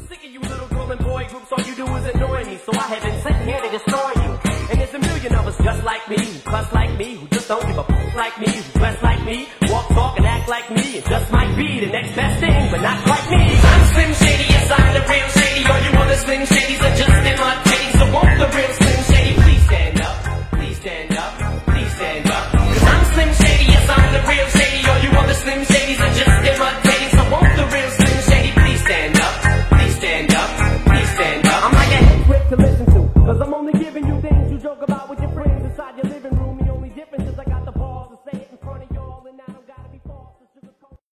sick of you little girl and boy groups, all you do is annoy me. So I have been sitting here to destroy you. And there's a million of us just like me, who cuss like me, who just don't give a f like me, who dress like me, walk, talk, and act like me, and just might be the next best thing, but not quite me. I'm Slim Shady.